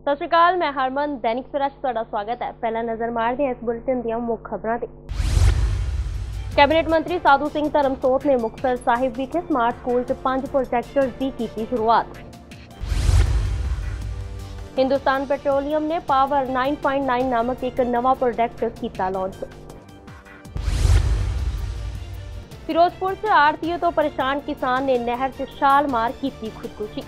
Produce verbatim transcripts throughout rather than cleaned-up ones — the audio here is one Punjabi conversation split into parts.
सत श्री अकाल, मैं हरमन दैनिक सवेरा च तुहाडा स्वागत है। पहला नज़र मारते हैं इस बुलेटिन ਦੀਆਂ ਮੁੱਖ खबरों ਤੇ। कैबिनेट मंत्री साधू सिंह धर्मसोत ने मुक्तसर साहिब विखे स्मार्ट स्कूल च पांच प्रोजैक्टर्स की की शुरुआत। हिंदुस्तान पेट्रोलियम ने पावर नौ पॉइंट नौ नामक एक नवा प्रोडक्ट किया लॉन्च। फिरोजपुर से आड़तीए तो परेशान किसान ने नहर च छाल मार की खुदकुशी।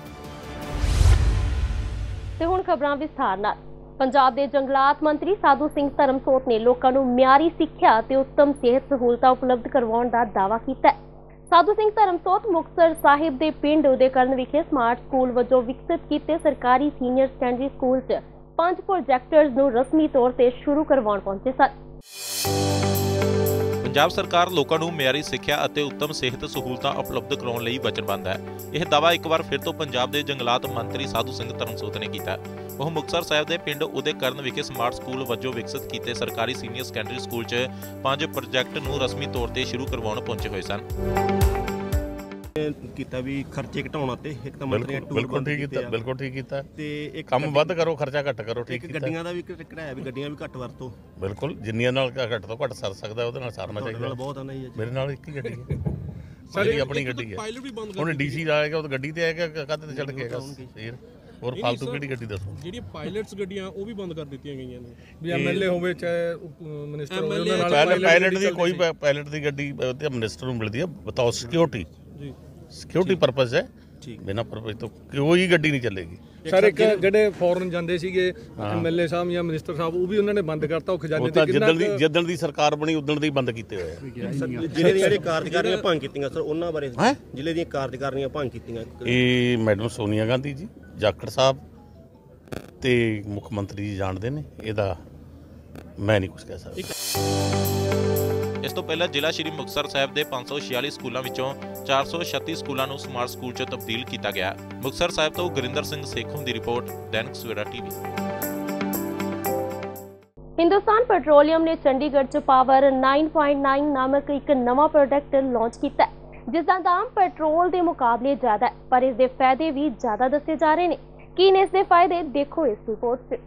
ਤੇ ਹੁਣ ਖਬਰਾਂ ਵਿਸਥਾਰ ਨਾਲ। ਪੰਜਾਬ ਦੇ ਜੰਗਲਾਤ ਮੰਤਰੀ ਸਾਧੂ ਸਿੰਘ ਧਰਮਸੋਤ ਨੇ ਲੋਕਾਂ ਨੂੰ ਮਿਆਰੀ ਸਿੱਖਿਆ ਤੇ ਉੱਤਮ ਸਿਹਤ ਸਹੂਲਤਾਂ ਉਪਲਬਧ ਕਰਵਾਉਣ ਦਾ ਦਾਅਵਾ ਕੀਤਾ ਹੈ। ਸਾਧੂ ਸਿੰਘ ਧਰਮਸੋਤ ਮੁਕਤਸਰ ਸਾਹਿਬ ਦੇ ਪਿੰਡ ਉਦੇਕਰਨ ਵਿਖੇ ਸਮਾਰਟ ਸਕੂਲ ਵਜੋਂ ਵਿਕਸਿਤ ਕੀਤੇ ਸਰਕਾਰੀ ਸੀਨੀਅਰ ਸੈਕੰਡਰੀ ਸਕੂਲ 'ਚ ਪੰਜ ਪ੍ਰੋਜੈਕਟਰਸ ਨੂੰ ਰਸਮੀ ਤੌਰ ਤੇ ਸ਼ੁਰੂ ਕਰਵਾਉਣ ਪਹੁੰਚੇ ਸਨ। ਪੰਜਾਬ ਸਰਕਾਰ ਲੋਕਾਂ ਨੂੰ ਮਿਆਰੀ ਸਿੱਖਿਆ ਅਤੇ ਉੱਤਮ ਸਿਹਤ ਸਹੂਲਤਾਂ ਉਪਲਬਧ ਕਰਾਉਣ ਲਈ ਵਚਨਬੱਧ ਹੈ। ਇਹ ਦਾਅਵਾ ਇੱਕ ਵਾਰ ਫਿਰ ਤੋਂ ਪੰਜਾਬ ਦੇ ਜੰਗਲਾਤ ਮੰਤਰੀ ਸਾਧੂ ਸਿੰਘ ਧਰਮਸੋਤ ਨੇ ਕੀਤਾ। ਉਹ ਮੁਕਤਸਰ ਸਾਹਿਬ ਦੇ ਪਿੰਡ ਉਦੇਕਰਨ ਵਿਖੇ ਸਮਾਰਟ ਸਕੂਲ ਵਜੋਂ ਵਿਕਸਿਤ ਕੀਤੇ ਸਰਕਾਰੀ ਸੀਨੀਅਰ ਸੈਕੰਡਰੀ ਸਕੂਲ 'ਚ ਪੰਜ ਪ੍ਰੋਜੈਕਟ ਨੂੰ ਰਸਮੀ ਤੌਰ ਤੇ ਸ਼ੁਰੂ ਕਰਵਾਉਣ ਪਹੁੰਚੇ ਹੋਏ ਸਨ। ਕੀਤਾ ਵੀ ਖਰਚੇ ਘਟਾਉਣਾ ਤੇ ਇੱਕ ਤਾਂ ਮੰਤਰੀ ਟੂਰ ਬਿਲਕੁਲ ਠੀਕ ਕੀਤਾ ਬਿਲਕੁਲ ਠੀਕ ਕੀਤਾ ਤੇ ਇੱਕ ਕੰਮ ਵੱਧ ਕਰੋ ਖਰਚਾ ਘੱਟ ਕਰੋ ਠੀਕ ਕੀਤਾ। ਗੱਡੀਆਂ ਦਾ ਵੀ ਘਟਾਇਆ ਵੀ ਗੱਡੀਆਂ ਵੀ ਘੱਟ ਵਰਤੋ ਬਿਲਕੁਲ ਜਿੰਨੀਆਂ ਨਾਲ ਘੱਟ ਤੋਂ ਘੱਟ ਸਰ ਸਕਦਾ ਉਹਦੇ ਨਾਲ ਸਰਨਾ ਚਾਹੀਦਾ। ਬਹੁਤ ਆਉਂਦਾ ਜੀ ਮੇਰੇ ਨਾਲ ਇੱਕ ਹੀ ਗੱਡੀ ਹੈ ਸਾਡੀ ਆਪਣੀ ਗੱਡੀ ਹੈ। ਹੁਣ ਡੀਸੀ ਆਏਗਾ ਉਹ ਗੱਡੀ ਤੇ ਆਏਗਾ ਕਾਹਦੇ ਤੇ ਚੜ ਕੇ ਆਏਗਾ ਫੇਰ ਹੋਰ ਫालतू ਕਿਹੜੀ ਗੱਡੀ ਦੱਸੋ। ਜਿਹੜੀਆਂ ਪਾਇਲਟਸ ਗੱਡੀਆਂ ਉਹ ਵੀ ਬੰਦ ਕਰ ਦਿੱਤੀਆਂ ਗਈਆਂ ਨੇ ਵੀ ਐਮਐਲਏ ਹੋਵੇ ਚਾਹੇ ਮਿਨਿਸਟਰ ਹੋਵੇ ਉਹਨਾਂ ਨਾਲ ਪਾਇਲਟ ਦੀ ਕੋਈ ਪਾਇਲਟ ਦੀ ਗੱਡੀ ਤੇ ਮਿਨਿਸਟਰ ਨੂੰ ਮਿਲਦੀ ਹੈ ਬਤਾਓ ਸਿਕਿਉਰਿਟੀ ਜੀ ਸਿਕਿਉਰਿਟੀ ਪਰਪਸ ਹੈ ਬਿਨਾਂ ਪਰਪਸ ਤੋਂ ਕੋਈ ਗੱਡੀ ਨਹੀਂ ਚੱਲੇਗੀ। ਸਰ ਇੱਕ ਜਿਹੜੇ ਫੋਰਨ ਜਾਂਦੇ ਸੀਗੇ ਐਮਐਲਏ ਸਾਹਿਬ ਜਾਂ ਮਿਨਿਸਟਰ ਸਾਹਿਬ ਉਹ ਵੀ ਉਹਨਾਂ ਨੇ ਬੰਦ ਕਰਤਾ ਉਹ ਖਜ਼ਾਨੇ ਤੇ ਕਿੰਨਾ ਜਿੱਦਣ ਦੀ ਜਿੱਦਣ ਦੀ ਸਰਕਾਰ ਬਣੀ ਉਦਣ ਦੇ ਹੀ ਬੰਦ ਕੀਤੇ ਹੋਏ ਆ। ਜ਼ਿਲ੍ਹੇ ਦੀਆਂ ਜਿਹੜੇ ਕਾਰਜਕਾਰੀਆਂ ਭੰਗ ਕੀਤੀਆਂ ਸਰ ਉਹਨਾਂ ਬਾਰੇ ਜ਼ਿਲ੍ਹੇ ਦੀਆਂ ਕਾਰਜਕਾਰੀਆਂ ਭੰਗ ਕੀਤੀਆਂ ਇਹ ਮੈਡਮ ਸੋਨੀਆ ਗਾਂਧੀ ਜੀ ਜਾਖੜ ਸਾਹਿਬ ਤੇ ਮੁੱਖ ਮੰਤਰੀ ਜੀ ਜਾਣਦੇ ਨੇ ਇਹਦਾ ਮੈਂ ਨਹੀਂ ਕੁਝ ਕਹਿ ਸਕਦਾ। ਇਸ ਤੋਂ ਪਹਿਲਾਂ ਜ਼ਿਲ੍ਹਾ ਸ਼੍ਰੀ ਮੁਕਤਸਰ ਸਾਹਿਬ ਦੇ ਪੰਜ ਸੌ ਛਿਆਲੀ ਸਕੂਲਾਂ ਵਿੱਚੋਂ ਚਾਰ ਸੌ ਛੱਤੀ ਸਕੂਲਾਂ ਨੂੰ ਸਮਾਰਟ ਸਕੂਲ 'ਚ ਤਬਦੀਲ ਕੀਤਾ ਗਿਆ। ਮੁਕਤਸਰ ਸਾਹਿਬ ਤੋਂ ਗੁਰਿੰਦਰ ਸਿੰਘ ਸੇਖੋਂ ਦੀ ਰਿਪੋਰਟ, ਦੈਨਿਕ ਸਵੇਰਾ ਟੀਵੀ। हिंदुस्तान पेट्रोलियम ने चंडीगढ़ च पावर नौ पॉइंट नौ नामक एक नवा प्रोडक्ट लॉन्च किया जिसका दाम पेट्रोल के मुकाबले ज्यादा है, पर इसके फायदे भी ज्यादा दसे जा रहे हैं। की ने इसके फायदे देखो इस रिपोर्ट से।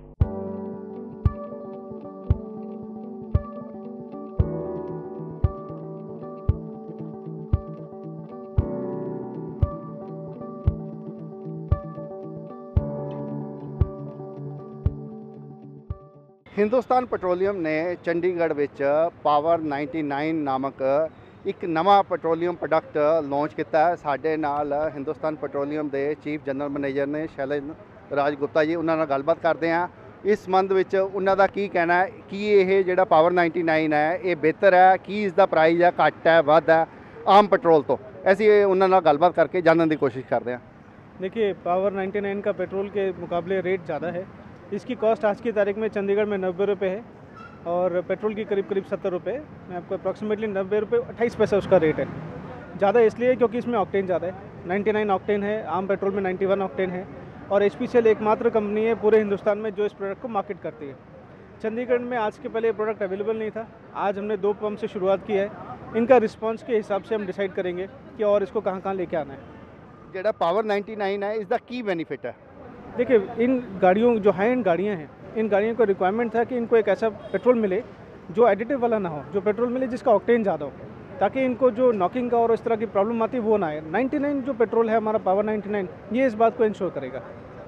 हिंदुस्तान पेट्रोलियम ने चंडीगढ़ विच पावर निन्यानवे नामक एक नवा पेट्रोलियम प्रोडक्ट लॉन्च किया है। साडे नाल हिंदुस्तान पेट्रोलियम के चीफ जनरल मैनेजर ने शैलेश राज गुप्ता जी, उन्हां नाल गलबात करते हैं इस संबंध विच उन्हां दा की कहना है कि ये जिहड़ा पावर निन्यानवे है ये बेहतर है, कि इसका प्राइस है घट है वध है आम पेट्रोल तो। ऐसी उन्हां नाल गलबात करके जानने की कोशिश करते हैं। देखिए पावर निन्यानवे का पेट्रोल के मुकाबले रेट ज़्यादा है। इसकी कॉस्ट आज की तारीख में चंडीगढ़ में नब्बे रुपये है और पेट्रोल की करीब करीब सत्तर रुपये। मैं आपको अप्रॉक्सीमेटली नब्बे रुपये अट्ठाईस पैसे उसका रेट है। ज़्यादा इसलिए क्योंकि इसमें ऑक्टेन ज़्यादा है, निन्यानवे ऑक्टेन है, आम पेट्रोल में इक्यानवे ऑक्टेन है और एच पी सी एल एकमात्र कंपनी है पूरे हिंदुस्तान में जो इस प्रोडक्ट को मार्केट करती है। चंडीगढ़ में आज के पहले ये प्रोडक्ट अवेलेबल नहीं था। आज हमने दो पंप से शुरुआत की है। इनका रिस्पॉन्स के हिसाब से हम डिसाइड करेंगे कि और इसको कहाँ कहाँ लेके आना है। जिहड़ा पावर निन्यानवे है इसका की बेनीफिट है? देखिए इन गाड़ियों जो हाई एंड गाड़ियाँ हैं इन गाड़ियों का रिक्वायरमेंट था कि इनको एक ऐसा पेट्रोल मिले जो एडिटिव वाला ना हो, जो पेट्रोल मिले जिसका ऑक्टेन ज़्यादा हो, ताकि इनको जो नॉकिंग का और इस तरह की प्रॉब्लम आती है वो ना आए। निन्यानवे जो पेट्रोल है हमारा पावर निन्यानवे ये इस बात को इंश्योर करेगा।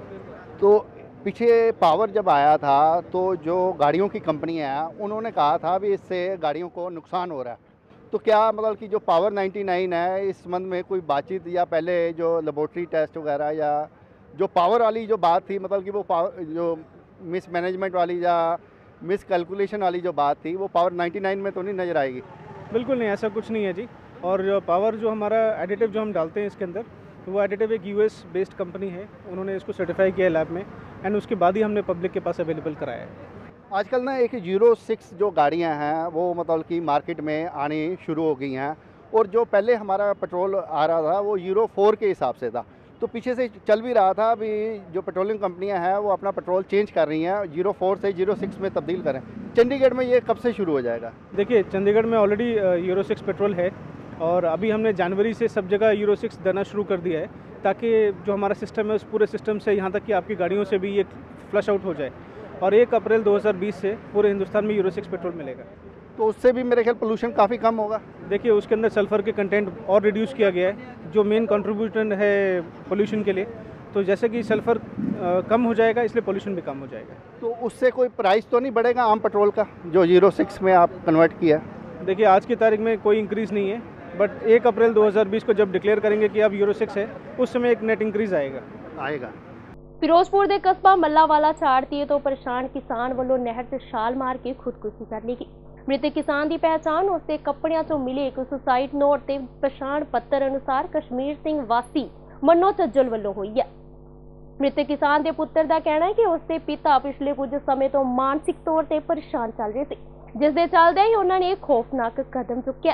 तो पीछे पावर जब आया था तो जो गाड़ियों की कंपनियाँ हैं उन्होंने कहा था भी इससे गाड़ियों को नुकसान हो रहा है, तो क्या मतलब कि जो पावर निन्यानवे है इस संबंध में कोई बातचीत या पहले जो लेबोरेटरी टेस्ट वगैरह या जो पावर वाली जो बात थी मतलब कि वो पावर जो मिस मैनेजमेंट वाली या मिस कैलकुलेशन वाली जो बात थी वो पावर निन्यानवे में तो नहीं नज़र आएगी? बिल्कुल नहीं, ऐसा कुछ नहीं है जी। और जो पावर जो हमारा एडिटिव जो हम डालते हैं इसके अंदर वो एडिटिव एक यूएस बेस्ड कंपनी है, उन्होंने इसको सर्टिफाई किया लैब में एंड उसके बाद ही हमने पब्लिक के पास अवेलेबल कराया है। आजकल ना एक यूरो सिक्स जो गाड़ियाँ हैं वो मतलब कि मार्केट में आनी शुरू हो गई हैं और जो पहले हमारा पेट्रोल आ रहा था वो यूरो फोर के हिसाब से था, तो पीछे से चल भी रहा था अभी जो पेट्रोलियम कंपनियां हैं वो अपना पेट्रोल चेंज कर रही हैं, जीरो फोर से जीरो सिक्स में तब्दील करें। चंडीगढ़ में ये कब से शुरू हो जाएगा? देखिए चंडीगढ़ में ऑलरेडी यूरो सिक्स पेट्रोल है और अभी हमने जनवरी से सब जगह यूरो सिक्स देना शुरू कर दिया है, ताकि जो हमारा सिस्टम है उस पूरे सिस्टम से यहाँ तक कि आपकी गाड़ियों से भी ये फ्लश आउट हो जाए। और एक अप्रैल दो हज़ार बीस से पूरे हिंदुस्तान में यूरो सिक्स पेट्रोल मिलेगा। तो उससे भी मेरे ख्याल पोल्यूशन काफ़ी कम होगा। देखिए, उसके अंदर सल्फ़र के कंटेंट और रिड्यूस किया गया है, जो मेन कंट्रीब्यूटर है पोल्यूशन के लिए। तो जैसे कि सल्फ़र कम हो जाएगा, इसलिए पोल्यूशन भी कम हो जाएगा। तो उससे कोई प्राइस तो नहीं बढ़ेगा आम पेट्रोल का जो यूरो सिक्स में आप कन्वर्ट किया? देखिए, आज की तारीख में कोई इंक्रीज़ नहीं है, बट एक अप्रैल दो हज़ार बीस को जब डिक्लेयर करेंगे कि अब यूरो सिक्स है, उस समय एक नेट इंक्रीज़ आएगा आएगा ਫਿਰੋਜ਼ਪੁਰ ਦੇ ਕਸਬਾ ਮੱਲਾਵਾਲਾ ਝਾੜਤੀਏ ਤੋਂ ਪਰੇਸ਼ਾਨ ਕਿਸਾਨ ਵੱਲੋਂ ਨਹਿਰ 'ਚ ਛਾਲ ਮਾਰ ਕੇ ਖੁਦਕੁਸ਼ੀ ਕਰ ਲਈ ਗਈ। ਮ੍ਰਿਤਕ ਕਿਸਾਨ ਦੀ ਪਹਿਚਾਣ ਉਸਦੇ ਕੱਪੜਿਆਂ 'ਚੋਂ ਮਿਲੇ ਇੱਕ ਸੁਸਾਈਡ ਨੋਟ ਤੇ ਪਛਾਣ ਪੱਤਰ ਅਨੁਸਾਰ ਕਸ਼ਮੀਰ ਸਿੰਘ ਵਾਸੀ ਮੰਨੋ ਚੱਜਲ ਵੱਲੋਂ ਹੋਈ ਹੈ। ਮ੍ਰਿਤਕ ਕਿਸਾਨ ਦੇ ਪੁੱਤਰ ਦਾ ਕਹਿਣਾ ਹੈ ਕਿ ਉਸਦੇ ਪਿਤਾ ਪਿਛਲੇ ਕੁਝ ਸਮੇਂ ਤੋਂ ਮਾਨਸਿਕ ਤੌਰ ਤੇ ਪਰੇਸ਼ਾਨ ਚੱਲ ਰਹੇ ਸੀ, ਜਿਸ ਦੇ ਚੱਲਦਿਆਂ ਹੀ ਉਹਨਾਂ ਨੇ ਖੌਫਨਾਕ ਕਦਮ ਚੁੱਕਿਆ।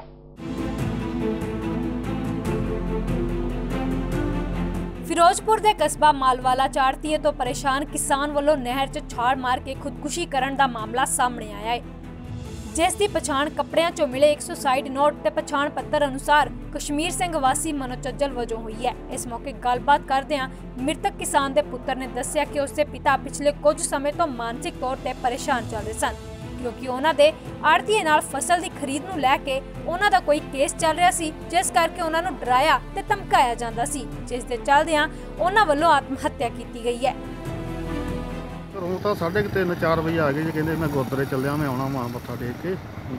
ਫਿਰੋਜ਼ਪੁਰ ਦੇ ਕਸਬਾ ਮਾਲਵਾਲਾ ਝਾੜਤੀਏ ਤੋਂ ਪਰੇਸ਼ਾਨ ਕਿਸਾਨ ਵੱਲੋਂ ਨਹਿਰ 'ਚ ਛਾਲ ਮਾਰ ਕੇ ਖੁਦਕੁਸ਼ੀ ਕਰਨ ਦਾ ਮਾਮਲਾ ਸਾਹਮਣੇ ਆਇਆ ਹੈ, ਜਿਸ ਦੀ ਪਛਾਣ ਕੱਪੜਿਆਂ 'ਚੋਂ ਮਿਲੇ ਇੱਕ ਸੁਸਾਈਡ ਨੋਟ ਤੇ ਪਛਾਣ ਪੱਤਰ ਅਨੁਸਾਰ ਕਸ਼ਮੀਰ ਸਿੰਘ ਵਾਸੀ ਮਨੋ ਚੱਜਲ ਵਜੋਂ ਹੋਈ ਹੈ। ਇਸ ਮੌਕੇ ਗੱਲਬਾਤ ਕਰਦਿਆਂ ਮ੍ਰਿਤਕ ਕਿਸਾਨ ਦੇ ਪੁੱਤਰ ਨੇ ਦੱਸਿਆ ਕਿ ਉਸਦੇ ਪਿਤਾ ਪਿਛਲੇ ਕੁਝ ਸਮੇਂ ਤੋਂ ਮਾਨਸਿਕ ਤੌਰ ਤੇ ਪਰੇਸ਼ਾਨ ਚੱਲ ਰਹੇ ਸਨ, ਕਿਉਂਕਿ ਉਹਨਾਂ ਦੇ ਆੜ੍ਹਤੀਏ ਨਾਲ ਫਸਲ ਦੀ ਖਰੀਦ ਨੂੰ ਲੈ ਕੇ ਉਹਨਾਂ ਦਾ ਕੋਈ ਕੇਸ ਚੱਲ ਰਿਹਾ ਸੀ, ਜਿਸ ਕਰਕੇ ਉਹਨਾਂ ਨੂੰ ਡਰਾਇਆ ਤੇ ਧਮਕਾਇਆ ਜਾਂਦਾ ਸੀ, ਜਿਸ ਦੇ ਚੱਲਦਿਆਂ ਉਹਨਾਂ ਵੱਲੋਂ ਆਤਮ ਹੱਤਿਆ ਕੀਤੀ ਗਈ ਹੈ। ਹੁਣ ਤਾਂ ਸਾਢੇ ਕੁ ਤਿੰਨ ਚਾਰ ਵਜੇ ਆ ਗਏ ਜੀ, ਕਹਿੰਦੇ ਮੈਂ ਗੁਰਦੁਆਰੇ ਚੱਲਿਆ, ਮੈਂ ਆਉਣਾ ਮਾਂ ਮੱਥਾ ਟੇਕ ਕੇ।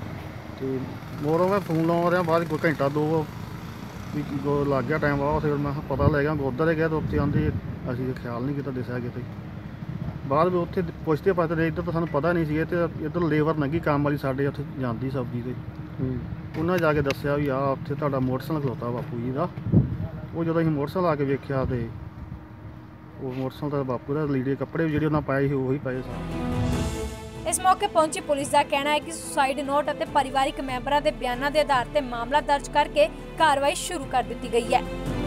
ਤੇ ਮੋਰੋਂ ਮੈਂ ਫੋਨ ਲਾਉਣ ਰਿਹਾ, ਬਾਅਦ ਕੋਈ ਘੰਟਾ ਦੋ ਵੀ ਲੱਗ ਗਿਆ ਟਾਈਮ ਬਾਅਦ, ਫਿਰ ਮੈਂ ਪਤਾ ਲੈ ਗਿਆ ਗੁਰਦੁਆਰੇ ਗਿਆ ਤਾਂ ਉੱਥੇ ਆਉਂਦੇ ਅਸੀਂ ਖਿਆਲ ਨਹੀਂ ਕੀਤਾ ਦਿਸਿਆ ਕਿਤੇ। ਬਾਅਦ ਵਿੱਚ ਉੱਥੇ ਪੁੱਛਦੇ ਪਾਤੇ ਇੱਧਰ ਤਾਂ ਸਾਨੂੰ ਪਤਾ ਨਹੀਂ ਸੀ, ਤੇ ਇੱਧਰ ਲੇਬਰ ਲੰਘੀ ਕੰਮ ਵਾਲੀ ਸਾਡੇ ਉੱਥੇ ਜਾਂਦੀ ਸਬਜ਼ੀ 'ਤੇ, ਉਹਨਾਂ ਜਾ ਕੇ ਦੱਸਿਆ ਵੀ ਆਹ ਉੱਥੇ ਤੁਹਾਡਾ ਮੋਟਰਸਾਈਕਲ ਖਲੋਤਾ ਬਾਪੂ ਜੀ ਦਾ। ਉਹ ਜਦੋਂ ਅਸੀਂ ਮੋਟਰਸਾਈਕਲ ਆ ਕੇ ਵੇਖਿਆ ਤੇ ਉਹ ਮੋਟਰਸਾਈਕਲ ਦਾ ਬਾਪੂ ਦਾ ਲੀੜੇ ਕੱਪੜੇ ਜਿਹੜੇ ਉਹਨਾਂ ਪਾਏ ਸੀ ਉਹੀ ਪਏ ਸਨ। ਇਸ ਮੌਕੇ ਪਹੁੰਚੀ ਪੁਲਿਸ ਦਾ ਕਹਿਣਾ ਹੈ ਕਿ ਸੁਸਾਈਡ ਨੋਟ ਅਤੇ ਪਰਿਵਾਰਿਕ ਮੈਂਬਰਾਂ ਦੇ ਬਿਆਨਾਂ ਦੇ ਆਧਾਰ ਤੇ ਮਾਮਲਾ ਦਰਜ ਕਰਕੇ ਕਾਰਵਾਈ ਸ਼ੁਰੂ ਕਰ ਦਿੱਤੀ ਗਈ ਹੈ।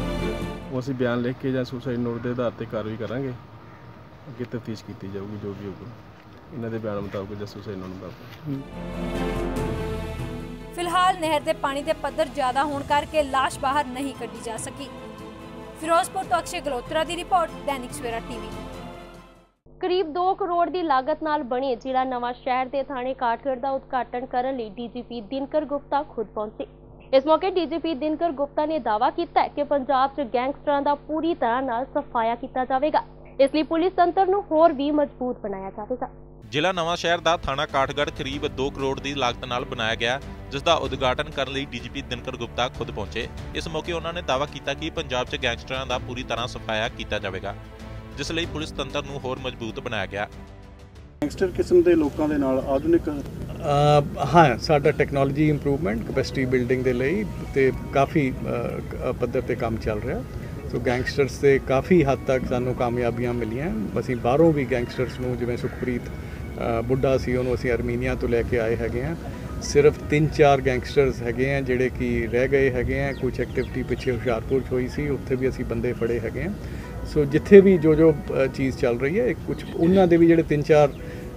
ਉਹ ਅਸੀਂ ਬਿਆਨ ਲਿਖ ਕੇ ਜਾਂ ਸੁਸਾਈਡ ਨੋਟ ਦੇ ਆਧਾਰ ਤੇ ਕਾਰਵਾਈ ਕਰਾਂਗੇ, ਅੱਗੇ ਤਫਤੀਸ਼ ਕੀਤੀ ਜਾਊਗੀ ਜੋ ਵੀ ਹੋਊਗਾ ਇਹਨਾਂ ਦੇ ਬਿਆਨ ਮੁਤਾਬਕ ਜਾਂ ਸੁਸਾਈਡ ਨੋਟ ਮੁਤਾਬਕ। ਫਿਲਹਾਲ ਨਹਿਰ ਦੇ ਪਾਣੀ ਦੇ ਪੱਧਰ ਜ਼ਿਆਦਾ ਹੋਣ ਕਰਕੇ ਲਾਸ਼ ਬਾਹਰ ਨਹੀਂ ਕੱਢੀ ਜਾ ਸਕੀ। ਫਿਰੋਜ਼ਪੁਰ ਤੋਂ ਅਕਸ਼ੇ ਗਲੋਤਰਾ ਦੀ ਰਿਪੋਰਟ, ਦੈਨਿਕ ਸਵੇਰਾ ਟੀਵੀ। ਕਰੀਬ ਦੋ ਕਰੋੜ ਦੀ ਲਾਗਤ ਨਾਲ ਬਣੇ ਜ਼ਿਲ੍ਹਾ ਨਵਾਂ ਸ਼ਹਿਰ ਦੇ ਥਾਣੇ ਕਾਠਗੜ੍ਹ ਦਾ ਉਦਘਾਟਨ ਕਰਨ ਲਈ ਡੀਜੀਪੀ ਦਿਨਕਰ ਗੁਪਤਾ ਖੁਦ ਪਹੁੰਚੇ। ਇਸ ਮੌਕੇ ਡੀਜੀਪੀ ਦਿਨਕਰ ਗੁਪਤਾ ਨੇ ਦਾਅਵਾ ਕੀਤਾ ਹੈ ਕਿ ਪੰਜਾਬ 'ਚ ਗੈਂਗਸਟਰਾਂ ਦਾ ਪੂਰੀ ਤਰ੍ਹਾਂ ਨਾਲ ਸਫਾਇਆ ਕੀਤਾ ਜਾਵੇਗਾ, ਇਸ ਲਈ ਪੁਲਿਸ ਤੰਤਰ ਨੂੰ ਹੋਰ ਵੀ ਮਜ਼ਬੂਤ ਬਣਾਇਆ ਜਾਵੇਗਾ। ਜ਼ਿਲ੍ਹਾ ਨਵਾਂ ਸ਼ਹਿਰ ਦਾ ਥਾਣਾ ਕਾਠਗੜ੍ਹ ਕਰੀਬ ਦੋ ਕਰੋੜ ਦੀ ਲਾਗਤ ਨਾਲ ਬਣਾਇਆ ਗਿਆ, ਜਿਸ ਦਾ ਉਦਘਾਟਨ ਕਰਨ ਲਈ ਡੀਜੀਪੀ ਦਿਨਕਰ ਗੁਪਤਾ ਖੁਦ ਪਹੁੰਚੇ। ਇਸ ਮੌਕੇ ਉਹਨਾਂ ਨੇ ਦਾਅਵਾ ਕੀਤਾ ਕਿ ਪੰਜਾਬ 'ਚ ਗੈਂਗਸਟਰਾਂ ਦਾ ਪੂਰੀ ਤਰ੍ਹਾਂ ਸਫਾਇਆ ਕੀਤਾ ਜਾਵੇਗਾ, ਜਿਸ ਲਈ ਪੁਲਿਸ ਤੰਤਰ ਨੂੰ ਹੋਰ ਮਜ਼ਬੂਤ ਬਣਾਇਆ ਗਿਆ। ਗੈਂਗਸਟਰ ਕਿਸਮ ਦੇ ਲੋਕਾਂ ਦੇ ਨਾਲ ਆਧੁਨਿਕ ਹਾਂ ਸਾਡਾ ਟੈਕਨੋਲੋਜੀ ਇੰਪਰੂਵਮੈਂਟ ਕੈਪੈਸਿਟੀ ਬਿਲਡਿੰਗ ਦੇ ਲਈ ਤੇ ਕਾਫੀ ਪੱਧਰ ਤੇ ਕੰਮ ਚੱਲ ਰਿਹਾ। ਸੋ ਗੈਂਗਸਟਰਸ ਤੇ ਕਾਫੀ ਹੱਦ ਤੱਕ ਸਾਨੂੰ ਕਾਮਯਾਬੀਆਂ ਮਿਲੀਆਂ। ਅਸੀਂ ਬਾਹਰੋਂ ਵੀ ਗੈਂਗਸਟਰਸ ਨੂੰ, ਜਿਵੇਂ ਸੁਖਪ੍ਰੀਤ ਬੁੱਢਾ ਸੀ, ਉਹਨੂੰ ਅਸੀਂ ਅਰਮੀਨੀਆ ਤੋਂ ਲੈ ਕੇ ਆਏ ਹੈਗੇ ਹਾਂ। ਸਿਰਫ ਤਿੰਨ ਚਾਰ ਗੈਂਗਸਟਰਸ ਹੈਗੇ ਆ ਜਿਹੜੇ ਕਿ ਰਹਿ ਗਏ ਹੈਗੇ ਆ। ਕੁਝ ਐਕਟੀਵਿਟੀ ਪਿੱਛੇ ਹੁਸ਼ਿਆਰਪੁਰ 'ਚ ਹੋਈ ਸੀ, ਉੱਥੇ ਵੀ ਅਸੀਂ ਬੰਦੇ ਫੜੇ ਹੈਗੇ ਆ। ਸੋ ਜਿੱਥੇ ਵੀ ਜੋ ਜੋ ਚੀਜ਼ ਚੱਲ ਰਹੀ ਹੈ, ਕੁਝ ਉਹਨਾਂ ਦੇ ਵੀ ਜਿਹੜੇ ਤਿੰਨ ਚਾਰ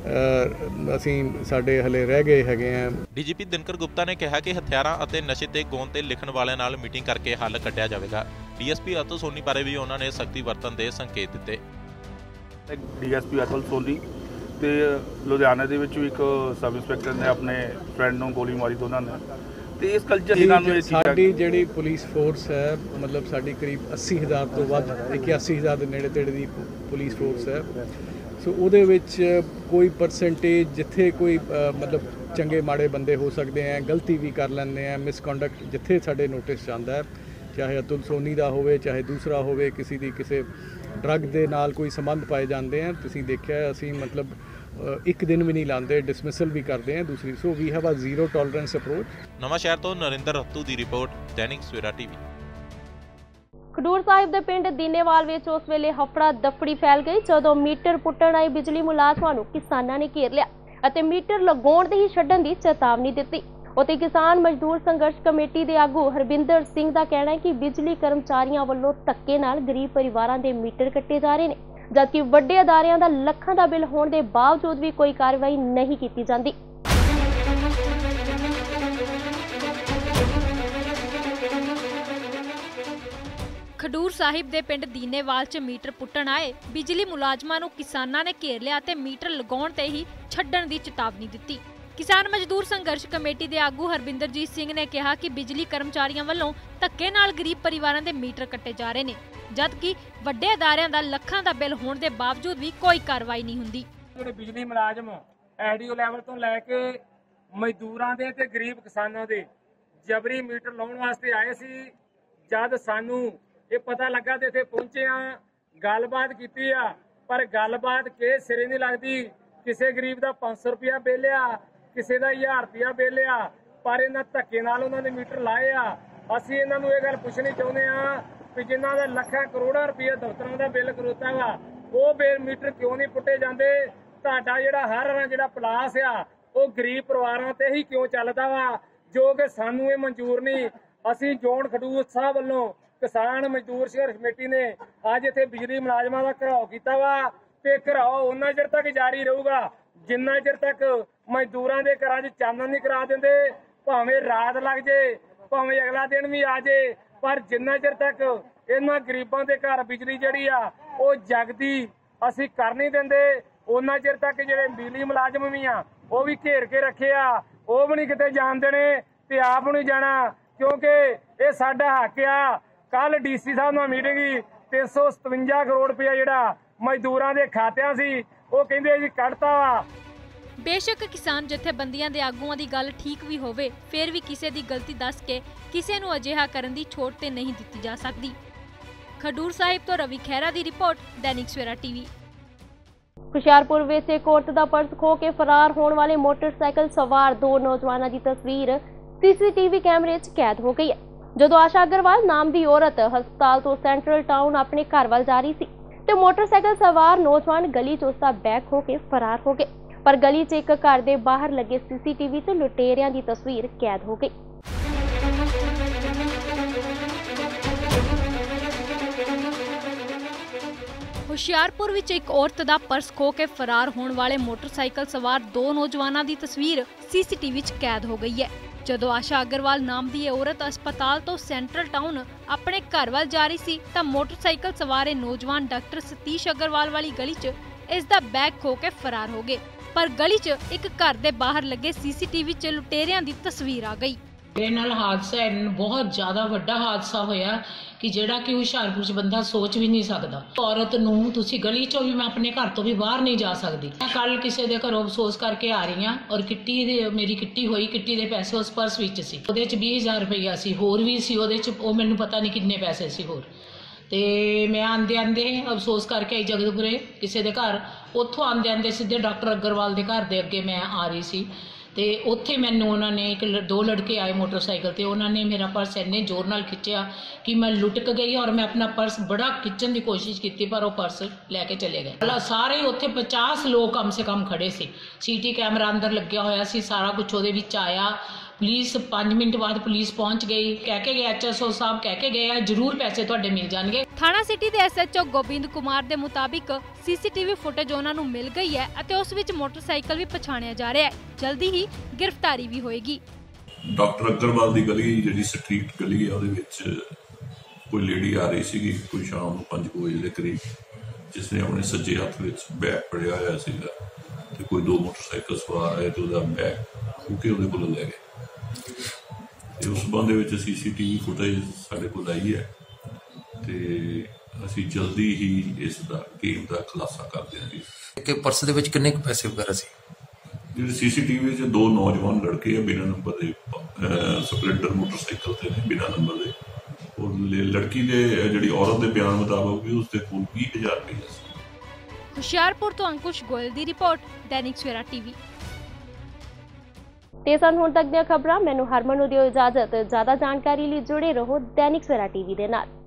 ਅਸੀਂ ਸਾਡੇ ਹਲੇ ਰਹਿ ਗਏ ਹੈਗੇ ਆ। ਡੀਜੀਪੀ ਦਿਨਕਰ ਗੁਪਤਾ ਨੇ ਕਿਹਾ ਕਿ ਹਥਿਆਰਾਂ ਅਤੇ ਨਸ਼ੇ ਤੇ ਗੋਂਦ ਤੇ ਲਿਖਣ ਵਾਲਿਆਂ ਨਾਲ ਮੀਟਿੰਗ ਕਰਕੇ ਹੱਲ ਕੱਢਿਆ ਜਾਵੇਗਾ। ਡੀਐਸਪੀ ਅਤੁਲ ਸੋਨੀ ਬਾਰੇ ਵੀ ਉਹਨਾਂ ਨੇ ਸਖਤੀ ਵਰਤਣ ਦੇ ਸੰਕੇਤ ਦਿੱਤੇ। ਡੀਐਸਪੀ ਅਤੁਲ ਸੋਨੀ ਤੇ ਲੁਧਿਆਣੇ ਦੇ ਵਿੱਚ ਇੱਕ ਸਬ ਇੰਸਪੈਕਟਰ ਨੇ ਆਪਣੇ ਫਰੈਂਡ ਨੂੰ ਗੋਲੀ ਮਾਰੀ ਦੋਨਾਂ ਨੇ। ਤੇ ਇਸ ਕਲਚਰ ਇਹਨਾਂ ਨੂੰ ਸਾਡੀ ਜਿਹੜੀ ਪੁਲਿਸ ਫੋਰਸ ਹੈ, ਮਤਲਬ ਸਾਡੀ ਕਰੀਬ ਅੱਸੀ ਹਜ਼ਾਰ ਤੋਂ ਵੱਧ ਇਕਿਆਸੀ ਹਜ਼ਾਰ ਦੇ ਨੇੜੇ ਤੇੜੇ ਦੀ ਪੁਲਿਸ ਫੋਰਸ ਹੈ। ਸੋ ਉਹਦੇ ਵਿੱਚ ਕੋਈ ਪਰਸੈਂਟੇਜ ਜਿੱਥੇ ਕੋਈ ਮਤਲਬ ਚੰਗੇ ਮਾੜੇ ਬੰਦੇ ਹੋ ਸਕਦੇ ਆ, ਗਲਤੀ ਵੀ ਕਰ ਲੈਂਦੇ ਆ, ਮਿਸਕੰਡਕਟ ਜਿੱਥੇ ਸਾਡੇ ਨੋਟਿਸ ਜਾਂਦਾ ਹੈ, ਚਾਹੇ ਅਤੁਲ ਸੋਨੀ ਦਾ ਹੋਵੇ ਚਾਹੇ ਦੂਸਰਾ ਹੋਵੇ, ਕਿਸੇ ਦੀ ਕਿਸੇ ਡਰੱਗ ਦੇ ਨਾਲ ਕੋਈ ਸੰਬੰਧ ਪਾਏ ਜਾਂਦੇ ਆ, ਤੁਸੀਂ ਦੇਖਿਆ ਅਸੀਂ ਮਤਲਬ ਇੱਕ ਦਿਨ ਵੀ ਨਹੀਂ ਲਾਉਂਦੇ, ਡਿਸਮਿਸਲ ਵੀ ਕਰਦੇ ਆ ਦੂਸਰੀ। So we have a zero tolerance approach. Nawanshahr ਤੋਂ ਨਰਿੰਦਰ ਰੱਤੂ ਦੀ ਰਿਪੋਰਟ, ਦੈਨਿਕ ਸਵੇਰਾ ਟੀਵੀ। ਖਡੂਰ ਸਾਹਿਬ ਦੇ ਪਿੰਡ ਦੀਨੇਵਾਲ ਵਿੱਚ ਉਸ ਵੇਲੇ ਹਫੜਾ ਦਫੜੀ ਫੈਲ ਗਈ ਜਦੋਂ ਮੀਟਰ ਪੁੱਟਣ ਆਏ ਬਿਜਲੀ ਮੁਲਾਜ਼ਮਾਂ ਨੂੰ ਕਿਸਾਨਾਂ ਨੇ ਘੇਰ ਲਿਆ ਅਤੇ ਮੀਟਰ ਲਗਾਉਣ ਦੇ ਹੀ ਛੱਡਣ ਦੀ ਚੇਤਾਵਨੀ ਦਿੱਤੀ। ਉੱਥੇ ਕਿਸਾਨ ਮਜ਼ਦੂਰ ਸੰਘਰਸ਼ ਕਮੇਟੀ ਦੇ ਆਗੂ ਹਰਬਿੰਦਰ ਸਿੰਘ ਦਾ ਕਹਿਣਾ ਹੈ ਕਿ ਬਿਜਲੀ ਕਰਮਚਾਰੀਆਂ ਵੱਲੋਂ ਧੱਕੇ ਨਾਲ ਗਰੀਬ ਪਰਿਵਾਰਾਂ ਦੇ ਮੀਟਰ ਕੱਟੇ ਜਾ ਰਹੇ ਨੇ, ਜਦਕਿ ਵੱਡੇ ਅਦਾਰਿਆਂ ਦਾ ਲੱਖਾਂ ਦਾ ਬਿੱਲ ਹੋਣ ਦੇ ਬਾਵਜੂਦ ਵੀ ਕੋਈ ਕਾਰਵਾਈ ਨਹੀਂ ਕੀਤੀ ਜਾਂਦੀ। ਖਡੂਰ ਸਾਹਿਬ ਦੇ ਪਿੰਡ ਦੀਨੇਵਾਲ 'ਚ ਮੀਟਰ ਪੁੱਟਣ ਆਏ ਬਿਜਲੀ ਮੁਲਾਜ਼ਮਾਂ ਨੂੰ ਕਿਸਾਨਾਂ ਨੇ ਘੇਰ ਲਿਆ ਤੇ ਮੀਟਰ ਲਗਾਉਣ ਤੇ ਹੀ ਛੱਡਣ ਦੀ ਚੇਤਾਵਨੀ ਦਿੱਤੀ। ਕਿਸਾਨ ਮਜ਼ਦੂਰ ਸੰਘਰਸ਼ ਕਮੇਟੀ ਦੇ ਆਗੂ ਹਰਬਿੰਦਰਜੀਤ ਸਿੰਘ ਨੇ ਕਿਹਾ ਕਿ ਬਿਜਲੀ ਕਰਮਚਾਰੀਆਂ ਵੱਲੋਂ ਧੱਕੇ ਨਾਲ ਗਰੀਬ ਪਰਿਵਾਰਾਂ ਦੇ ਮੀਟਰ ਕੱਟੇ ਜਾ ਰਹੇ ਨੇ, ਜਦਕਿ ਵੱਡੇ ਅਦਾਰਿਆਂ ਦਾ ਲੱਖਾਂ ਦਾ ਬਿੱਲ ਹੋਣ ਦੇ ਬਾਵਜੂਦ ਵੀ ਕੋਈ ਕਾਰਵਾਈ ਨਹੀਂ ਹੁੰਦੀ। ਜਿਹੜੇ ਬਿਜਲੀ ਮੁਲਾਜ਼ਮ ਐਸਡੀਓ ਲੈਵਲ ਤੋਂ ਲੈ ਕੇ ਮਜ਼ਦੂਰਾਂ ਦੇ ਤੇ ਗਰੀਬ ਕਿਸਾਨਾਂ ਦੇ ਜਬਰੀ ਮੀਟਰ ਲਾਉਣ ਵਾਸਤੇ ਆਏ ਸੀ, ਜਦ ਸਾਨੂੰ ਇਹ ਪਤਾ ਲੱਗਾ ਤੇ ਇੱਥੇ ਪਹੁੰਚੇ ਆ, ਗੱਲਬਾਤ ਕੀਤੀ ਆ, ਪਰ ਗੱਲਬਾਤ ਕੇ ਸਿਰੇ ਨਹੀਂ ਲੱਗਦੀ। ਕਿਸੇ ਗਰੀਬ ਦਾ ਪੰਜ ਸੌ ਰੁਪਇਆ ਬਿੱਲ ਆ, ਕਿਸੇ ਦਾ ਹਜ਼ਾਰ ਰੁਪਇਆ ਬਿੱਲ ਆ, ਪਰ ਇਹਨਾਂ ਧੱਕੇ ਨਾਲ ਉਹਨਾਂ ਨੇ ਮੀਟਰ ਲਾਏ ਆ। ਅਸੀਂ ਇਹਨਾਂ ਨੂੰ ਇਹ ਗੱਲ ਪੁੱਛਣੀ ਚਾਹੁੰਦੇ ਆ ਕਿ ਜਿਨ੍ਹਾਂ ਦਾ ਲੱਖਾਂ ਕਰੋੜਾਂ ਰੁਪਇਆ ਦਫ਼ਤਰਾਂ ਦਾ ਬਿੱਲ ਕਰੋਤਾ ਵਾ, ਉਹ ਬੇ ਮੀਟਰ ਕਿਉਂ ਨਹੀਂ ਪੁੱਟੇ ਜਾਂਦੇ? ਤੁਹਾਡਾ ਜਿਹੜਾ ਹਰ ਜਿਹੜਾ ਪਲਾਸ ਆ ਉਹ ਗਰੀਬ ਪਰਿਵਾਰਾਂ ਤੇ ਹੀ ਕਿਉਂ ਚੱਲਦਾ ਵਾ, ਜੋ ਕਿ ਸਾਨੂੰ ਇਹ ਮਨਜ਼ੂਰ ਨਹੀਂ। ਅਸੀਂ ਜੋਨ ਖਡੂਰ ਸਾਹਿਬ ਵੱਲੋਂ ਕਿਸਾਨ ਮਜ਼ਦੂਰ ਸੰਘਰਸ਼ ਕਮੇਟੀ ਨੇ ਅੱਜ ਇੱਥੇ ਬਿਜਲੀ ਮੁਲਾਜ਼ਮਾਂ ਦਾ ਘਿਰਾਓ ਕੀਤਾ ਵਾ ਤੇ ਘਿਰਾਓ ਉਹਨਾਂ ਚਿਰ ਤੱਕ ਜਾਰੀ ਰਹੂਗਾ ਜਿੰਨਾ ਚਿਰ ਤੱਕ ਮਜ਼ਦੂਰਾਂ ਦੇ ਘਰਾਂ 'ਚ ਚਾਨਣ ਨਹੀਂ ਕਰਾ ਦਿੰਦੇ। ਭਾਵੇਂ ਰਾਤ ਲੱਗ ਜੇ, ਭਾਵੇਂ ਅਗਲਾ ਦਿਨ ਵੀ ਆ ਜੇ, ਪਰ ਜਿੰਨਾ ਚਿਰ ਤੱਕ ਇਹਨਾਂ ਗਰੀਬਾਂ ਦੇ ਘਰ ਬਿਜਲੀ ਜਿਹੜੀ ਆ ਉਹ ਜਗਦੀ ਅਸੀਂ ਕਰ ਨਹੀਂ ਦਿੰਦੇ, ਉਹਨਾਂ ਚਿਰ ਤੱਕ ਜਿਹੜੇ ਬਿਜਲੀ ਮੁਲਾਜ਼ਮ ਵੀ ਆ ਉਹ ਵੀ ਘੇਰ ਕੇ ਰੱਖੇ ਆ, ਉਹ ਵੀ ਨਹੀਂ ਕਿਤੇ ਜਾਣ ਦੇਣੇ ਤੇ ਆਪ ਨਹੀਂ ਜਾਣਾ, ਕਿਉਂਕਿ ਇਹ ਸਾਡਾ ਹੱਕ ਆ। ਕੱਲ ਡੀਸੀ ਸਾਹਿਬ ਨਾਲ ਮੀਟਿੰਗ ਸੀ, ਤਿੰਨ ਸੌ ਸਤਵੰਜਾ ਕਰੋੜ ਰੁਪਇਆ ਜਿਹੜਾ ਮਜ਼ਦੂਰਾਂ ਦੇ ਖਾਤਿਆਂ ਸੀ ਉਹ ਕਹਿੰਦੇ ਜੀ ਕੱਢਤਾ ਵਾ। ਬੇਸ਼ੱਕ ਕਿਸਾਨ ਜਥੇਬੰਦੀਆਂ ਦੇ ਆਗੂਆਂ ਦੀ ਗੱਲ ਠੀਕ ਵੀ ਹੋਵੇ, ਫਿਰ ਵੀ ਕਿਸੇ ਦੀ ਗਲਤੀ ਦੱਸ ਕੇ ਕਿਸੇ ਨੂੰ ਅਜਿਹਾ ਕਰਨ ਦੀ ਛੋਟ ਤੇ ਨਹੀਂ ਦਿੱਤੀ ਜਾ ਸਕਦੀ। ਖਡੂਰ ਸਾਹਿਬ ਤੋਂ ਰਵੀ ਖਹਿਰਾ ਦੀ ਰਿਪੋਰਟ, ਦੈਨਿਕ ਸਵੇਰਾ ਟੀਵੀ। ਹੁਸ਼ਿਆਰਪੁਰ ਵਿੱਚ ਇੱਕ ਔਰਤ ਦਾ ਪਰਸ ਖੋ ਕੇ ਫਰਾਰ ਹੋਣ ਵਾਲੇ ਮੋਟਰਸਾਈਕਲ ਸਵਾਰ ਦੋ ਨੌਜਵਾਨਾਂ ਦੀ ਤਸਵੀਰ ਸੀਸੀਟੀਵੀ ਕੈਮਰੇ 'ਚ ਕੈਦ ਹੋ ਗਈ ਹੈ। ਜਦੋਂ ਆਸ਼ਾ ਅਗਰਵਾਲ ਨਾਮ ਦੀ ਔਰਤ ਹਸਪਤਾਲ ਤੋਂ ਸੈਂਟਰਲ ਟਾਊਨ ਆਪਣੇ ਘਰ ਵੱਲ ਜਾ ਰਹੀ ਸੀ ਤੇ ਮੋਟਰਸਾਈਕਲ ਸਵਾਰ ਨੌਜਵਾਨ ਗਲੀ 'ਚ ਉਸਦਾ ਬੈਗ ਖੋ ਕੇ ਫਰਾਰ ਹੋ ਗਏ, ਪਰ ਗਲੀ 'ਚ ਇੱਕ ਘਰ ਦੇ ਬਾਹਰ ਲੱਗੇ ਸੀਸੀਟੀਵੀ 'ਚ ਲੁਟੇਰਿਆਂ ਦੀ ਤਸਵੀਰ ਕੈਦ ਹੋ ਗਈ। ਹੁਸ਼ਿਆਰਪੁਰ ਵਿੱਚ ਇੱਕ ਔਰਤ ਦਾ ਪਰਸ ਖੋ ਕੇ ਫਰਾਰ ਹੋਣ ਵਾਲੇ ਮੋਟਰਸਾਈਕਲ ਸਵਾਰ ਦੋ ਨੌਜਵਾਨਾਂ ਦੀ ਤਸਵੀਰ ਸੀਸੀਟੀਵੀ 'ਚ ਕੈਦ ਹੋ ਗਈ ਹੈ। ਜਦੋਂ ਆਸ਼ਾ ਅਗਰਵਾਲ ਨਾਮ ਦੀ ਇਹ ਔਰਤ ਹਸਪਤਾਲ ਤੋਂ ਸੈਂਟਰਲ ਟਾਊਨ ਆਪਣੇ ਘਰ ਵੱਲ ਜਾ ਰਹੀ ਸੀ ਤਾਂ ਮੋਟਰਸਾਈਕਲ ਸਵਾਰ ਨੌਜਵਾਨ ਡਾਕਟਰ ਸਤੀਸ਼ ਅਗਰਵਾਲ ਵਾਲੀ ਗਲੀ 'ਚ ਇਸ ਦਾ ਬੈਗ ਖੋ ਕੇ ਫਰਾਰ ਹੋ ਗਏ, ਪਰ ਗਲੀ 'ਚ ਇੱਕ ਘਰ ਦੇ ਬਾਹਰ ਲੱਗੇ ਸੀਸੀਟੀਵੀ 'ਚ ਲੁਟੇਰਿਆਂ ਦੀ ਤਸਵੀਰ ਆ ਗਈ। ਮੇਰੇ ਨਾਲ ਹਾਦਸਾ ਬਹੁਤ ਜ਼ਿਆਦਾ ਵੱਡਾ ਹਾਦਸਾ ਹੋਇਆ ਕਿ ਜਿਹੜਾ ਕਿ ਹੁਸ਼ਿਆਰਪੁਰ 'ਚ ਬੰਦਾ ਸੋਚ ਵੀ ਨਹੀਂ ਸਕਦਾ। ਔਰਤ ਨੂੰ ਤੁਸੀਂ ਗਲੀ 'ਚੋਂ ਵੀ, ਮੈਂ ਆਪਣੇ ਘਰ ਤੋਂ ਵੀ ਬਾਹਰ ਨਹੀਂ ਜਾ ਸਕਦੀ। ਮੈਂ ਕੱਲ ਕਿਸੇ ਦੇ ਘਰੋਂ ਅਫਸੋਸ ਕਰਕੇ ਆ ਰਹੀ ਹਾਂ ਔਰ ਕਿੱਟੀ ਦੇ ਮੇਰੀ ਕਿੱਟੀ ਹੋਈ, ਕਿੱਟੀ ਦੇ ਪੈਸੇ ਉਸ ਪਰਸ ਵਿੱਚ ਸੀ, ਉਹਦੇ 'ਚ ਵੀਹ ਹਜ਼ਾਰ ਰੁਪਈਆ ਸੀ, ਹੋਰ ਵੀ ਸੀ ਉਹਦੇ 'ਚ, ਉਹ ਮੈਨੂੰ ਪਤਾ ਨਹੀਂ ਕਿੰਨੇ ਪੈਸੇ ਸੀ ਹੋਰ। ਤੇ ਮੈਂ ਆਂਦੇ ਆਂਦੇ ਅਫਸੋਸ ਕਰਕੇ ਆਈ ਜਗਤਪੁਰੇ ਕਿਸੇ ਦੇ ਘਰ, ਉੱਥੋਂ ਆਂਦੇ ਆਂਦੇ ਸਿੱਧੇ ਡਾਕਟਰ ਅਗਰਵਾਲ ਦੇ ਘਰ ਦੇ ਅੱਗੇ ਮੈਂ ਆ ਰਹੀ ਸੀ ਤੇ ਉੱਥੇ ਮੈਨੂੰ ਉਹਨਾਂ ਨੇ ਇੱਕ ਦੋ ਲੜਕੇ ਆਏ ਮੋਟਰਸਾਈਕਲ ਤੇ, ਉਹਨਾਂ ਨੇ ਮੇਰਾ ਪਰਸ ਇੰਨੇ ਜ਼ੋਰ ਨਾਲ ਖਿੱਚਿਆ ਕਿ ਮੈਂ ਲੁਟਕ ਗਈ ਔਰ ਮੈਂ ਆਪਣਾ ਪਰਸ ਬੜਾ ਖਿੱਚਣ ਦੀ ਕੋਸ਼ਿਸ਼ ਕੀਤੀ ਪਰ ਉਹ ਪਰਸ ਲੈ ਕੇ ਚਲੇ ਗਏ। ਸਾਰੇ ਉੱਥੇ ਪਚਾਸ ਲੋਕ ਕਮ ਸੇ ਕਮ ਖੜੇ ਸੀ, ਸੀਟੀ ਕੈਮਰਾ ਅੰਦਰ ਲੱਗਿਆ ਹੋਇਆ ਸੀ, ਸਾਰਾ ਕੁਝ ਉਹਦੇ ਵਿੱਚ ਆਇਆ। ਪੁਲਿਸ ਪੰਜ ਮਿੰਟ ਬਾਅਦ ਪੁਲਿਸ ਪਹੁੰਚ ਗਈ, ਕਹਿ ਕੇ ਗਏ ਐਚਐਸਓ ਸਾਹਿਬ ਕਹਿ ਕੇ ਗਏ ਆ ਜ਼ਰੂਰ ਪੈਸੇ ਤੁਹਾਡੇ ਮਿਲ ਜਾਣਗੇ। ਥਾਣਾ ਸਿਟੀ ਦੇ ਐਸਐਚਓ ਗੋਬਿੰਦ ਕੁਮਾਰ ਦੇ ਮੁਤਾਬਿਕ ਸੀਸੀਟੀਵੀ ਫੁਟੇਜ ਉਹਨਾਂ ਨੂੰ ਮਿਲ ਗਈ ਹੈ ਅਤੇ ਉਸ ਵਿੱਚ ਮੋਟਰਸਾਈਕਲ ਵੀ ਪਛਾਣਿਆ ਜਾ ਰਿਹਾ ਹੈ। ਜਲਦੀ ਹੀ ਗ੍ਰਿਫਤਾਰੀ ਵੀ ਹੋਏਗੀ। ਡਾਕਟਰ ਅਗਰਵਾਲ ਦੀ ਗਲੀ ਜਿਹੜੀ ਸਟਰੀਟ ਗਲੀ ਹੈ ਉਹਦੇ ਵਿੱਚ ਕੋਈ ਲੇਡੀ ਆ ਰਹੀ ਸੀਗੀ ਕੋਈ ਸ਼ਾਮ ਨੂੰ ਪੰਜ ਵਜੇ ਦੇ ਕਰੀਬ, ਜਿਸ ਨੇ ਆਪਣੇ ਸੱਜੇ ਹੱਥ ਵਿੱਚ ਬੈਗ ਫੜਿਆ ਹੋਇਆ ਸੀਗਾ ਤੇ ਕੋਈ ਦੋ ਮੋਟਰਸਾਈਕਲ ਸਵਾਰ ਆਏ ਤੇ ਉਹਦਾ ਬੈਗ ਖੋਹ ਕੇ ਉਹਦੇ ਕੋਲ ਲੈ ਗਏ। ਤੇ ਉਸ ਸੰਬੰਧ ਵਿੱਚ ਸੀਸੀਟੀਵੀ ਫੁਟੇਜ ਸਾਡੇ ਕੋਲ ਆਈ ਹੈ ਤੇ ਅਸੀਂ ਜਲਦੀ ਹੀ ਇਸ ਦਾ ਗੇਮ ਦਾ ਖੁਲਾਸਾ ਕਰ ਦਿਆਂਗੇ। ਕਿ ਪਰਸ ਦੇ ਵਿੱਚ ਕਿੰਨੇ ਕੁ ਪੈਸੇ ਵਗੈਰਾ ਸੀ? ਜਿਹੜੇ ਸੀਸੀਟੀਵੀ 'ਚ ਦੋ ਨੌਜਵਾਨ ਲੜਕੇ ਆ ਬਿਨਾਂ ਨੰਬਰ ਦੇ, ਸਪਲੈਂਡਰ ਮੋਟਰਸਾਈਕਲ ਤੇ ਨੇ ਬਿਨਾਂ ਨੰਬਰ ਦੇ, ਔਰ ਲੜਕੀ ਦੇ ਜਿਹੜੀ ਔਰਤ ਦੇ ਬਿਆਨ ਮੁਤਾਬਕ ਵੀ ਉਸਦੇ ਕੋਲ ਵੀਹ ਹਜ਼ਾਰ ਰੁਪਏ ਸੀ। ਹੁਸ਼ਿਆਰਪੁਰ ਤੋਂ ਅੰਕੁਸ਼ ਗੋਇਲ ਦੀ ਰਿਪੋਰਟ, ਦੈਨਿਕ ਸਵੇਰਾ ਟੀਵੀ। ਤੇ ਸਨ ਹੁਣ ਤੱਕ ਦੀਆਂ ਖਬਰਾਂ। ਮੈਨੂੰ ਹਰਮਨ ਨੂੰ ਦਿਓ ਇਜਾਜ਼ਤ। ਜ਼ਿਆਦਾ ਜਾਣਕਾਰੀ ਲਈ ਜੁੜੇ ਰਹੋ ਦੈਨਿਕ ਸਵੇਰਾ ਟੀਵੀ ਦੇ ਨਾਲ।